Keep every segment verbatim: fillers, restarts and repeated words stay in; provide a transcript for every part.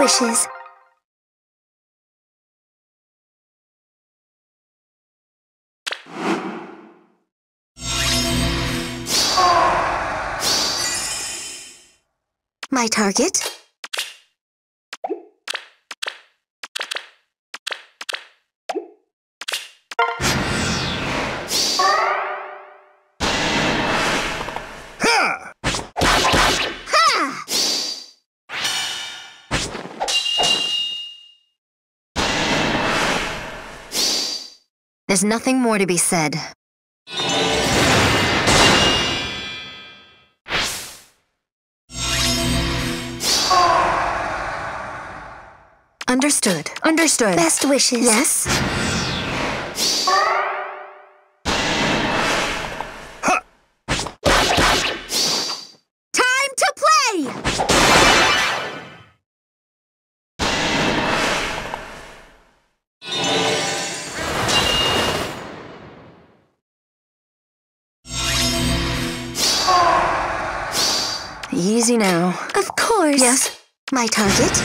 wishes. My target? Ha! Ha! There's nothing more to be said. Understood. Understood. Best wishes. Yes? Ha! Time to play! Easy now. Of course. Yes? My target?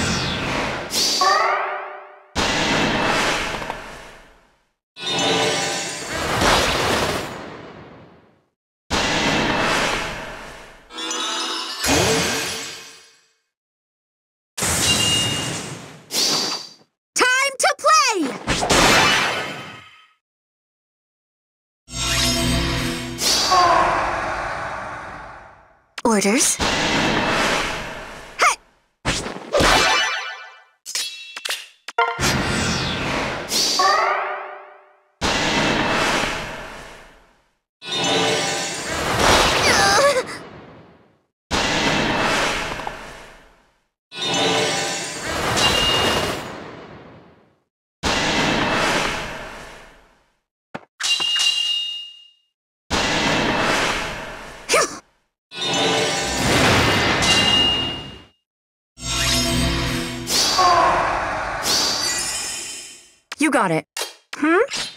Orders? Hey! You got it. Hmm?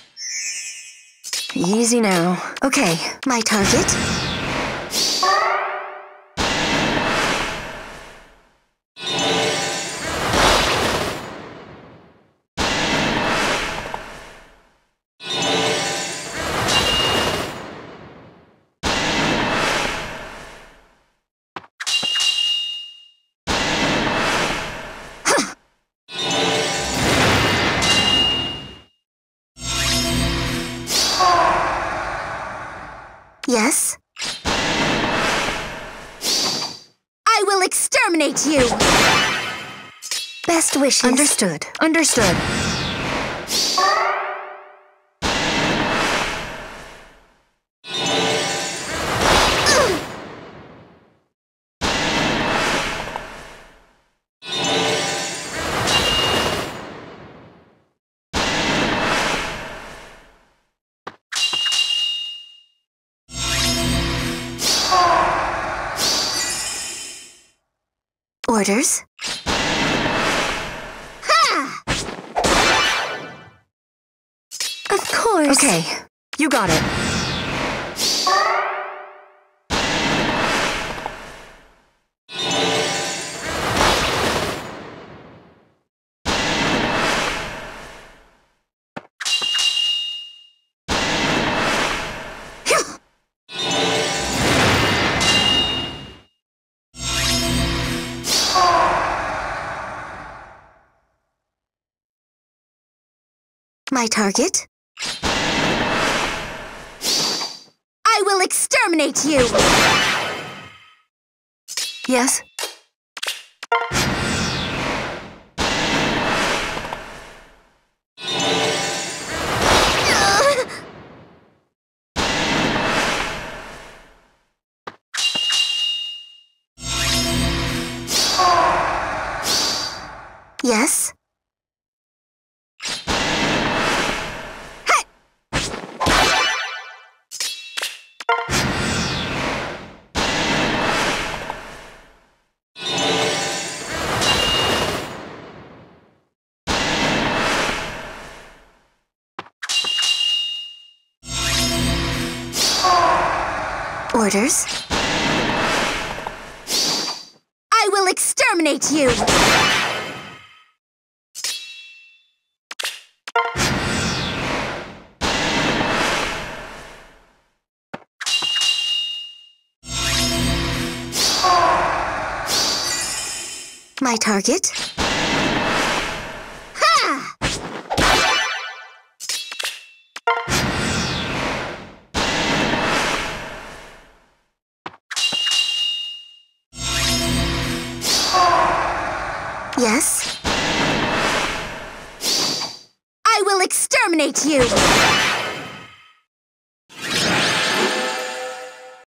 Easy now. Okay, my target. Yes? I will exterminate you! Best wishes. Understood. Understood. Orders? Ha! Of course. Okay, you got it. My target? I will exterminate you! Yes? Yes? Orders? I will exterminate you! My target? Ha! Yes? I will exterminate you!